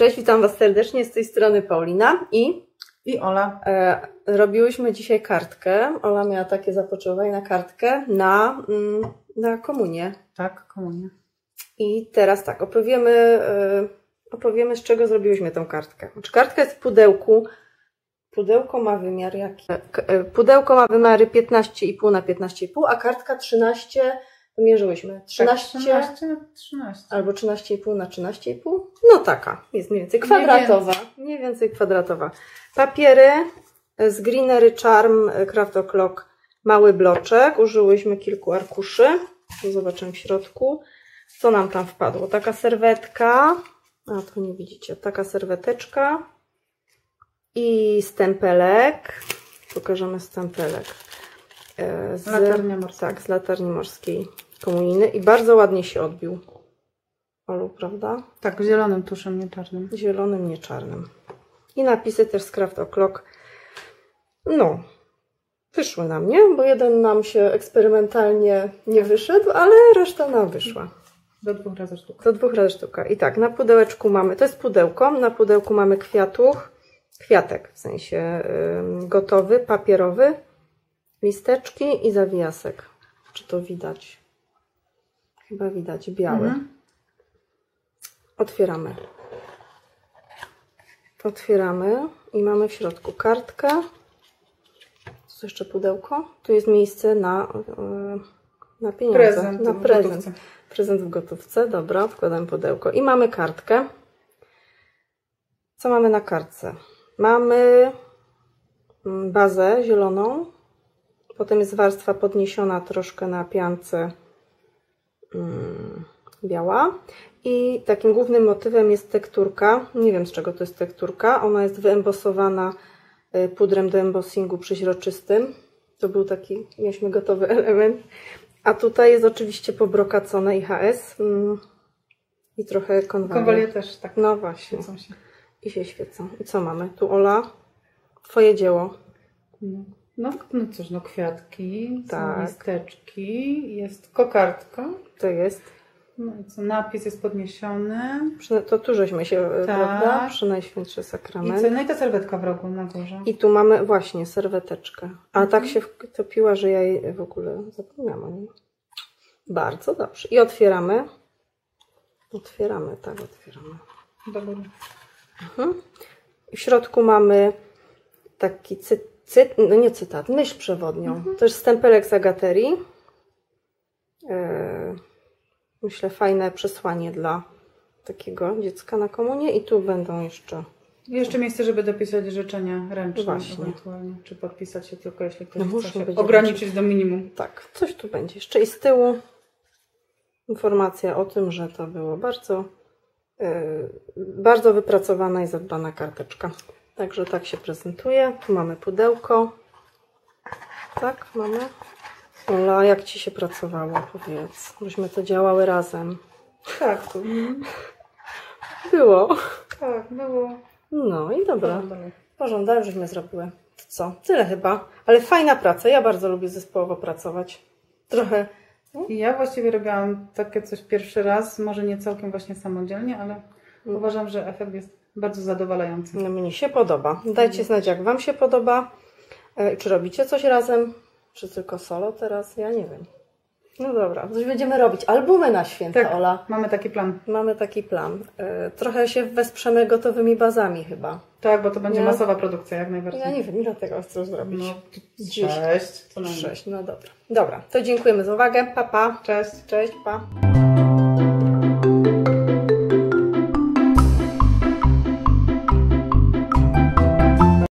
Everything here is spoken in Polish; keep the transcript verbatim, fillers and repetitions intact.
cześć, witam Was serdecznie, z tej strony Paulina i, i Ola. E, robiłyśmy dzisiaj kartkę. Ola miała takie zapotrzebowanie na kartkę na, mm, na komunię. Tak, komunię. I teraz tak, opowiemy, e, opowiemy z czego zrobiłyśmy tę kartkę. Znaczy, kartka jest w pudełku. Pudełko ma wymiar jaki? Pudełko ma wymiary piętnaście i pół na piętnaście i pół, a kartka trzynaście. Mierzyłyśmy trzynaście, tak, trzynaście, trzynaście albo trzynaście i pół na trzynaście i pół. No taka, jest mniej więcej kwadratowa. Mniej więcej kwadratowa. Papiery z Greenery Charm Craft O'Clock, mały bloczek. Użyłyśmy kilku arkuszy. Zobaczymy w środku, co nam tam wpadło. Taka serwetka, a tu nie widzicie, taka serweteczka i stempelek. Pokażemy stempelek. Z latarni morskiej. Tak, z latarni morskiej komunijny i bardzo ładnie się odbił. Olu, prawda? Tak, zielonym tuszem, nie czarnym. Zielonym, nie czarnym. I napisy też z Craft O'Clock. No, wyszły nam, nie? Bo jeden nam się eksperymentalnie nie wyszedł, ale reszta nam wyszła. Do dwóch razy sztuka. Do dwóch razy sztuka. I tak, na pudełeczku mamy, to jest pudełko, na pudełku mamy kwiatuch, kwiatek, w sensie yy, gotowy, papierowy, listeczki i zawijasek. Czy to widać? Chyba widać, biały. Mhm. Otwieramy. Otwieramy i mamy w środku kartkę. Co jeszcze pudełko? Tu jest miejsce na, na pieniądze. Prezent na w prezent. gotówce. Prezent w gotówce. Dobra, wkładam pudełko. I mamy kartkę. Co mamy na kartce? Mamy bazę zieloną. Potem jest warstwa podniesiona troszkę na piance hmm, biała. I takim głównym motywem jest tekturka. Nie wiem, z czego to jest tekturka. Ona jest wyembosowana pudrem do embossingu przeźroczystym. To był taki, mieliśmy gotowy element. A tutaj jest oczywiście pobrokacone I H S hmm, i trochę konwalie. Konwalie też tak. No właśnie. Świecą się. I się świecą. I co mamy? Tu Ola, twoje dzieło. No. No, no cóż, no kwiatki, tak. Są listeczki, jest kokardka. To jest. No i co, napis jest podniesiony. To tu żeśmy się, tak. prawda? Przy Najświętszy Sakrament. I co, no i ta serwetka w rogu na górze. I tu mamy właśnie serweteczkę. A mhm. tak się wtopiła, że ja jej w ogóle zapomniałam o niej. Bardzo dobrze. I otwieramy. Otwieramy, tak, otwieramy. Dobra. Mhm. I w środku mamy taki cyt. Cyt, no nie cytat, myśl przewodnią. Mhm. To jest stempelek z Agaterii. Yy, myślę, fajne przesłanie dla takiego dziecka na komunię. I tu będą jeszcze... I jeszcze miejsce, żeby dopisać życzenia ręczne. Właśnie. Ewentualnie. Czy podpisać się tylko, jeśli ktoś no chce się ograniczyć ręcznie do minimum. Tak, coś tu będzie. Jeszcze i z tyłu informacja o tym, że to było bardzo, yy, bardzo wypracowana i zadbana karteczka. Także tak się prezentuje. Tu mamy pudełko. Tak, mamy. Ola, jak Ci się pracowało? Powiedz. Myśmy to działały razem. Tak. Było. Tak, było. No i dobra. Porządek, żeśmy zrobiły. To co? Tyle chyba. Ale fajna praca. Ja bardzo lubię zespołowo pracować. Trochę... No? Ja właściwie robiłam takie coś pierwszy raz. Może nie całkiem właśnie samodzielnie, ale hmm. uważam, że efekt jest bardzo zadowalający. No mnie się podoba. Dajcie znać, jak Wam się podoba. E, czy robicie coś razem? Czy tylko solo teraz? Ja nie wiem. No dobra, coś będziemy robić. Albumy na święta, tak, Ola. mamy taki plan. Mamy taki plan. E, trochę się wesprzemy gotowymi bazami chyba. Tak, bo to będzie nie? masowa produkcja, jak najbardziej. Ja nie wiem, ile tego chcesz zrobić. No, sześć. Co Sześć, no dobra. Dobra, to dziękujemy za uwagę. Pa, pa. Cześć. Cześć, pa.